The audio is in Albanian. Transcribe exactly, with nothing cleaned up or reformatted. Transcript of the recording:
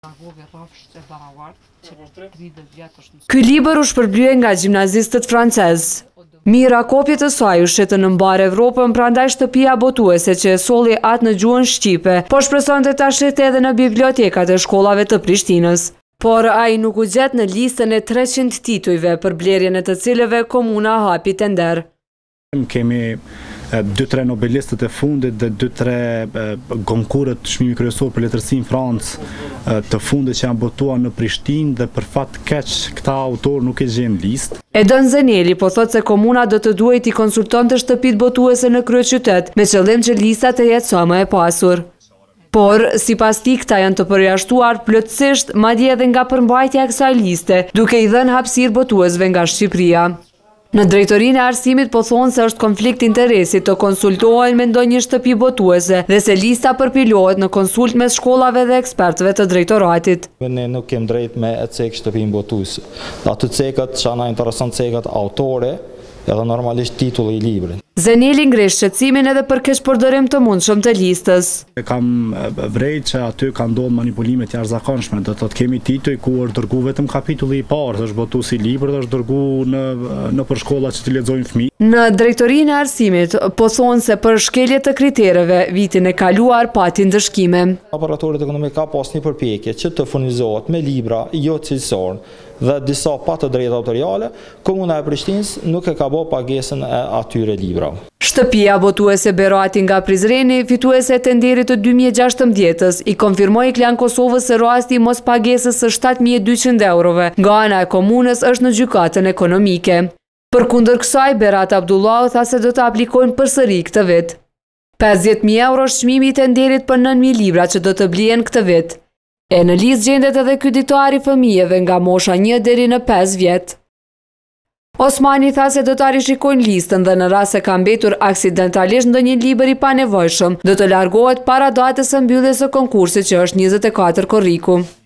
Ky libër u shpërblye nga gjimnazistët francez. Mira kopje të saj u shetën në mbar Evropën, prandaj shtëpia botuese që e solli atë në gjuhën shqipe, po shpresonte ta shihte edhe në bibliotekat e shkollave të Prishtinës. Por ai nuk u gjet në listën e treqind titujve për blerjen e të cilëve komuna hapi tender. Kemi dy tre nobelistët e fundit dhe dy tre konkurët çmimi kryesor për letërsi në Francë të fundit që janë botuar në Prishtinë dhe për fat keq këta autor nuk e gjen listë. Edon Zeneli po thotë se komuna do të duhet i konsultonte shtëpitë botuese në kryeqytet me qëllim që lista të jetë sa më e pasur. Por, sipas tij, këta janë të përjashtuar plotësisht, madje edhe nga përmbajtja e kësaj liste, duke i dhënë hapësirë botuesve nga Shqipëria. Në drejtorinë e arsimit po thonë se është konflikt interesi të konsultohen me ndonjë shtëpi botuese dhe se lista përpilohet në konsult mes shkollave dhe ekspertëve të drejtoratit. Ne nuk kem drejt me e cek shtëpinë botuese. Ato cekat që na intereson cekat autore edhe normalisht titulli i librit. Zeneli ngresh shqetësimin edhe për keqpërdorim të mundshëm të listës. Kam vrejt që aty ka ndodhur manipulime të jashtëzakonshme, do të thotë kemi tituj ku është dërguar vetëm kapitulli i parë, është botuar si libër dhe është dërguar në në për shkolla që të lexojnë fëmijë. Në drejtorinë e arsimit po thonë se për shkelje të kritereve vitin e kaluar patin ndëshkime. Laboratoriet ekonomik ka pas një përpjekje që të furnizohet me libra jo cilësor dhe disa pa të drejta autoriale, komuna e Prishtinës nuk e ka bërë pagesën e atyre libra. Shtëpia botuese Berati nga Prizreni, fituese e tenderit të dy mijë e gjashtëmbëdhjetës, i konfirmoi Klan Kosovës se rasti i mospagesës së shtatë mijë e dyqind eurove nga ana e komunës është në gjykatën ekonomike. Përkundër kësaj, Berat Abdullahu tha se do të aplikojnë përsëri këtë vit. pesëdhjetë mijë euro është çmimi i tenderit për nëntë mijë libra që do të blihen këtë vit. E në listë gjendet edhe ky ditar i fëmijëve nga mosha një deri në pesë vjet. Osmani tha se do të rishikojnë listën dhe në rast se ka mbetur aksidentalisht ndonjë libër i panevojshëm, do të largohet para datës së mbylljes së konkursit që është njëzet e katër korriku.